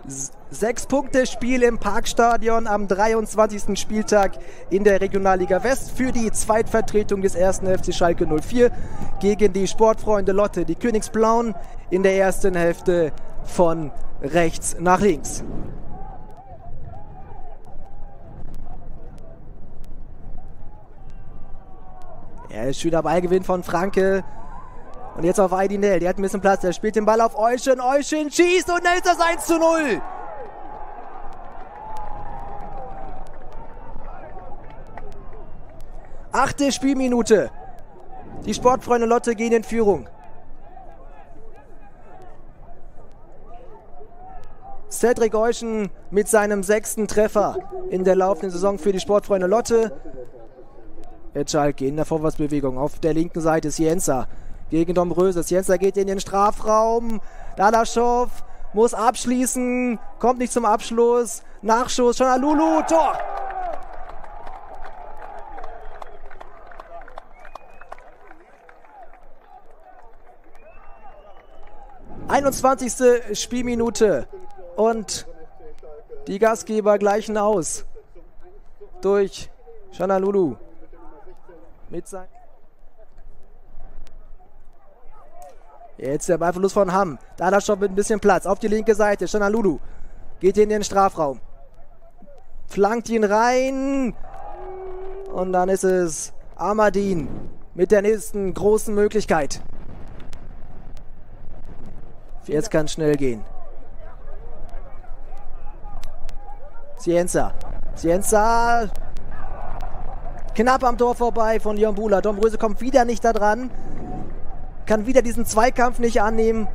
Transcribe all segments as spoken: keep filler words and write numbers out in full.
Sechs Punkte Spiel im Parkstadion am dreiundzwanzigsten Spieltag in der Regionalliga West für die Zweitvertretung des ersten F C Schalke null vier gegen die Sportfreunde Lotte, die Königsblauen, in der ersten Hälfte von rechts nach links. Er ist schöner Ballgewinn von Franke. Und jetzt auf Aydinel, der hat ein bisschen Platz, der spielt den Ball auf Euschen, Euschen schießt und dann ist das eins zu null. Achte Spielminute. Die Sportfreunde Lotte gehen in Führung. Cedric Euschen mit seinem sechsten Treffer in der laufenden Saison für die Sportfreunde Lotte. Jetzt Schalke in der Vorwärtsbewegung. Auf der linken Seite ist Jensa gegen Domröses. Jensa geht in den Strafraum. Dadaschow muss abschließen, kommt nicht zum Abschluss. Nachschuss, Çalhanoğlu, Tor! einundzwanzigste Spielminute und die Gastgeber gleichen aus durch Çalhanoğlu mit sein. Jetzt der Ballverlust von Hamm. Dadaschow mit ein bisschen Platz auf die linke Seite. Çalhanoğlu geht in den Strafraum, flankt ihn rein und dann ist es Ahmadin mit der nächsten großen Möglichkeit. Jetzt kann es schnell gehen. Cienza. Cienza. Knapp am Tor vorbei von Jon Bula. Domröse kommt wieder nicht da dran. Kann wieder diesen Zweikampf nicht annehmen.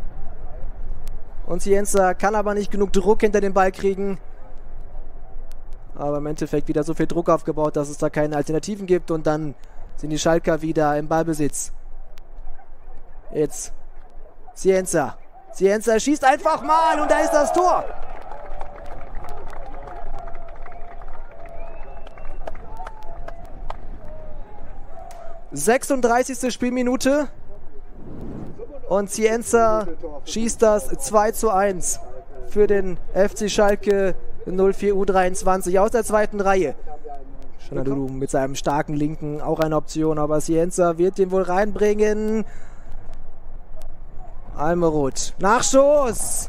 Und Cienza kann aber nicht genug Druck hinter den Ball kriegen. Aber im Endeffekt wieder so viel Druck aufgebaut, dass es da keine Alternativen gibt. Und dann sind die Schalker wieder im Ballbesitz. Jetzt Cienza. Cienza schießt einfach mal und da ist das Tor. sechsunddreißigste Spielminute. Und Cienza schießt das zwei zu eins für den F C Schalke null vier U dreiundzwanzig aus der zweiten Reihe. Çalhanoğlu mit seinem starken Linken auch eine Option, aber Cienza wird den wohl reinbringen. Almeroth. Nachschuss!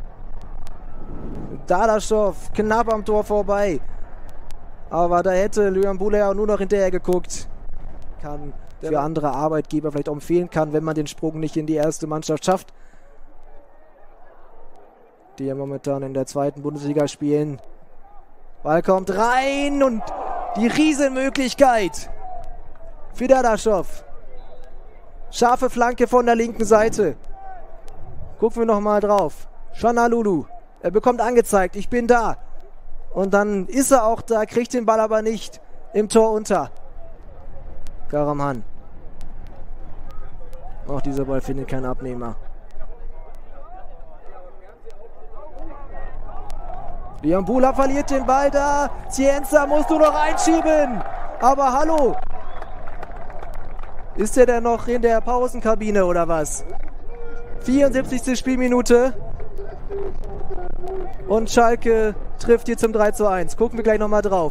Dadaschow knapp am Tor vorbei. Aber da hätte Jon Bula auch nur noch hinterher geguckt. Kann für andere Arbeitgeber vielleicht auch empfehlen kann, wenn man den Sprung nicht in die erste Mannschaft schafft. Die ja momentan in der zweiten Bundesliga spielen. Ball kommt rein und die Riesenmöglichkeit für Dadaschow. Scharfe Flanke von der linken Seite. Gucken wir nochmal drauf. Çalhanoğlu. Er bekommt angezeigt, ich bin da. Und dann ist er auch da, kriegt den Ball aber nicht im Tor unter. Karaman. Auch dieser Ball findet keinen Abnehmer. Jon Bula verliert den Ball da. Cienza musst du noch einschieben. Aber hallo. Ist er denn noch in der Pausenkabine oder was? vierundsiebzigste Spielminute. Und Schalke trifft hier zum drei zu eins. Gucken wir gleich nochmal drauf.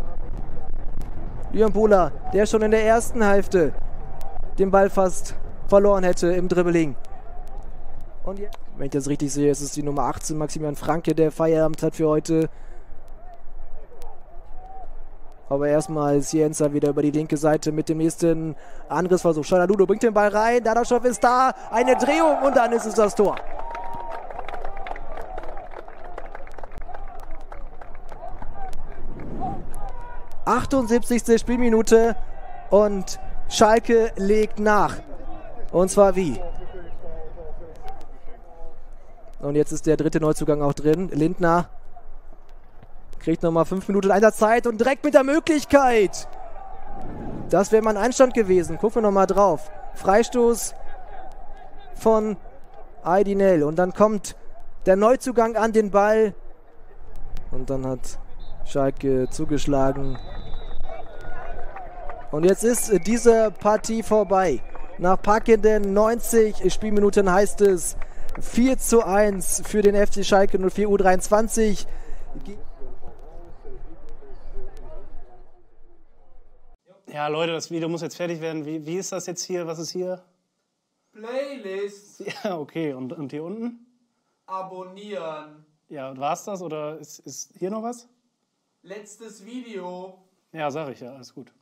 Jon Bula, der schon in der ersten Hälfte den Ball fast verloren hätte im Dribbling. Und jetzt, wenn ich das richtig sehe, ist es die Nummer achtzehn, Maximilian Franke, der Feierabend hat für heute. Aber erstmal Cienza wieder über die linke Seite mit dem nächsten Angriffsversuch. Çalhanoğlu bringt den Ball rein, Dadaschow ist da, eine Drehung und dann ist es das Tor. achtundsiebzigste Spielminute und Schalke legt nach. Und zwar wie? Und jetzt ist der dritte Neuzugang auch drin. Lindner kriegt nochmal fünf Minuten Einsatzzeit und direkt mit der Möglichkeit. Das wäre mal ein Einstand gewesen. Gucken wir nochmal drauf. Freistoß von Aydinel. Und dann kommt der Neuzugang an den Ball. Und dann hat Schalke zugeschlagen. Und jetzt ist diese Partie vorbei. Nach packenden neunzig Spielminuten heißt es vier zu eins für den F C Schalke null vier U dreiundzwanzig. Ja, Leute, das Video muss jetzt fertig werden. Wie, wie ist das jetzt hier? Was ist hier? Playlist. Ja, okay. Und, und hier unten? Abonnieren. Ja, war's das oder ist, ist hier noch was? Letztes Video. Ja, sag ich ja. Alles gut.